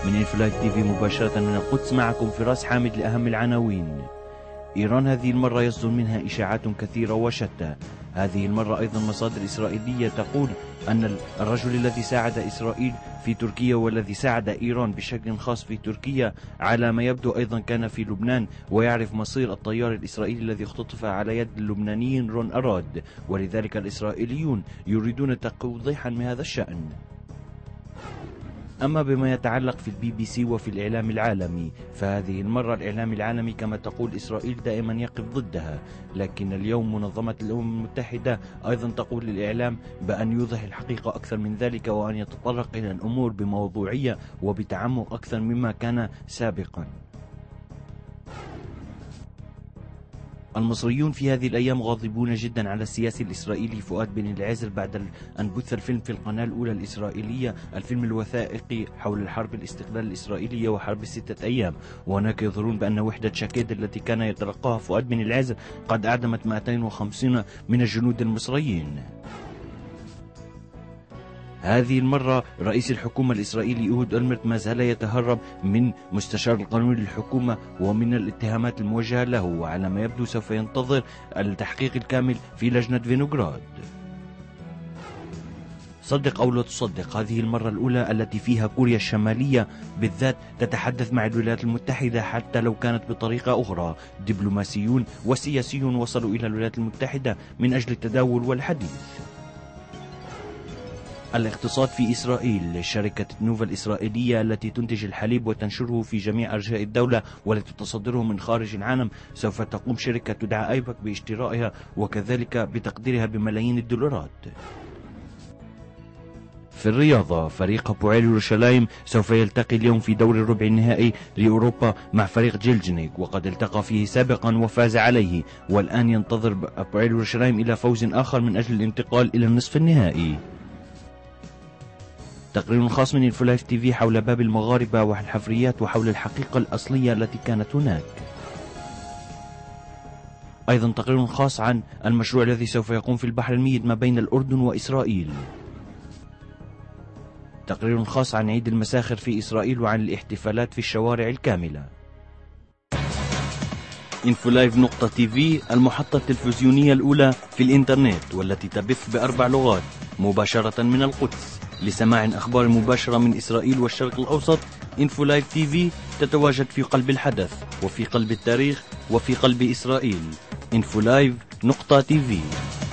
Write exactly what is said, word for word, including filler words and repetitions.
من انفولايف تي في مباشرة من القدس، معكم فراس حامد لأهم العناوين. إيران هذه المرة يصدر منها إشاعات كثيرة وشتى. هذه المرة أيضا مصادر إسرائيلية تقول أن الرجل الذي ساعد إسرائيل في تركيا والذي ساعد إيران بشكل خاص في تركيا على ما يبدو أيضا كان في لبنان، ويعرف مصير الطيار الإسرائيلي الذي اختطف على يد اللبنانيين رون أراد، ولذلك الإسرائيليون يريدون توضيحا من هذا الشأن. أما بما يتعلق في البي بي سي وفي الإعلام العالمي، فهذه المرة الإعلام العالمي كما تقول إسرائيل دائما يقف ضدها، لكن اليوم منظمة الأمم المتحدة أيضا تقول للإعلام بأن يوضح الحقيقة أكثر من ذلك، وأن يتطرق إلى الأمور بموضوعية وبتعمق أكثر مما كان سابقا. المصريون في هذه الأيام غاضبون جدا على السياسي الإسرائيلي فؤاد بن العازر بعد أن بث الفيلم في القناة الأولى الإسرائيلية، الفيلم الوثائقي حول الحرب الاستقلال الإسرائيلية وحرب الستة أيام. وهناك يظهرون بأن وحدة شاكيد التي كان يتلقاها فؤاد بن العازر قد أعدمت مئتين وخمسين من الجنود المصريين. هذه المرة رئيس الحكومة الإسرائيلي أهود أولمرت ما زال يتهرب من مستشار القانون للحكومة ومن الاتهامات الموجهة له، وعلى ما يبدو سوف ينتظر التحقيق الكامل في لجنة فينوغراد. صدق أو لا تصدق، هذه المرة الأولى التي فيها كوريا الشمالية بالذات تتحدث مع الولايات المتحدة، حتى لو كانت بطريقة أخرى. دبلوماسيون وسياسيون وصلوا إلى الولايات المتحدة من أجل التداول والحديث. الاقتصاد في إسرائيل، شركة نوفا الإسرائيلية التي تنتج الحليب وتنشره في جميع أرجاء الدولة والتي تصدره من خارج العالم، سوف تقوم شركة تدعى أيبك باشترائها وكذلك بتقديرها بملايين الدولارات. في الرياضة، فريق هابوعيل يروشلايم سوف يلتقي اليوم في دور الربع النهائي لأوروبا مع فريق جيلجنيك، وقد التقى فيه سابقا وفاز عليه، والآن ينتظر هابوعيل يروشلايم إلى فوز آخر من أجل الانتقال إلى النصف النهائي. تقرير خاص من انفولايف تي في حول باب المغاربة والحفريات وحول الحقيقة الأصلية التي كانت هناك. أيضا تقرير خاص عن المشروع الذي سوف يقوم في البحر الميت ما بين الأردن وإسرائيل. تقرير خاص عن عيد المساخر في إسرائيل وعن الاحتفالات في الشوارع الكاملة. انفولايف نقطة تي في، المحطة التلفزيونية الأولى في الإنترنت والتي تبث بأربع لغات مباشرة من القدس. لسماع أخبار مباشرة من إسرائيل والشرق الأوسط، انفولايف تي في تتواجد في قلب الحدث وفي قلب التاريخ وفي قلب إسرائيل. انفولايف نقطة تي في.